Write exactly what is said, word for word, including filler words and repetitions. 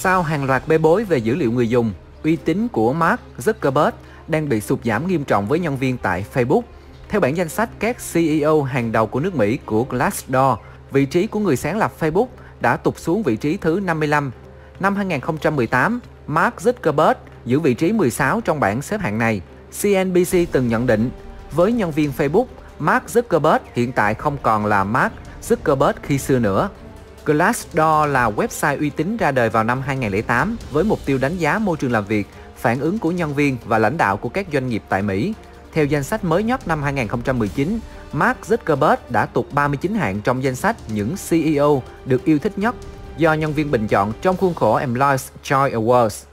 Sau hàng loạt bê bối về dữ liệu người dùng, uy tín của Mark Zuckerberg đang bị sụt giảm nghiêm trọng với nhân viên tại Facebook. Theo bảng danh sách các xê e ô hàng đầu của nước Mỹ của Glassdoor, vị trí của người sáng lập Facebook đã tụt xuống vị trí thứ năm mươi lăm. Năm hai nghìn không trăm mười tám, Mark Zuckerberg giữ vị trí mười sáu trong bảng xếp hạng này. xê en bê xê từng nhận định, với nhân viên Facebook, Mark Zuckerberg hiện tại không còn là Mark Zuckerberg khi xưa nữa. Glassdoor là website uy tín ra đời vào năm hai nghìn không trăm lẻ tám với mục tiêu đánh giá môi trường làm việc, phản ứng của nhân viên và lãnh đạo của các doanh nghiệp tại Mỹ. Theo danh sách mới nhất năm hai nghìn không trăm mười chín, Mark Zuckerberg đã tụt ba mươi chín hạng trong danh sách những xê e ô được yêu thích nhất do nhân viên bình chọn trong khuôn khổ Employees' Choice Awards.